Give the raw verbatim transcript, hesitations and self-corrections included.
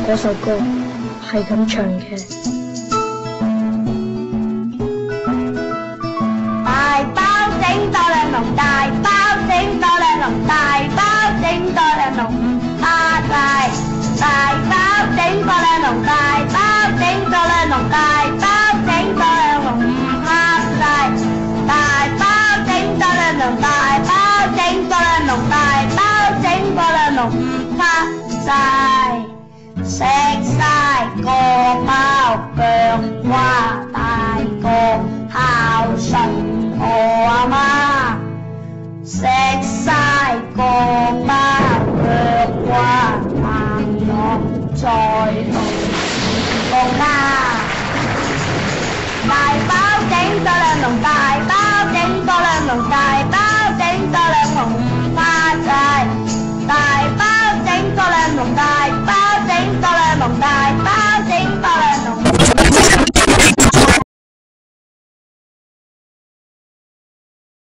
嗰首歌係咁唱嘅。 大包整多兩籠，大包整多兩籠，大包整多兩籠唔怕大，大包整多兩籠，大包整多兩籠，大包整多兩籠唔怕大，大包整多兩籠，大包整多兩籠，大包整多兩籠唔怕晒，食晒個包腳瓜大個孝順我阿媽，食晒個包腳瓜硬落再同個家，大包整多兩籠，大包整多兩籠，大包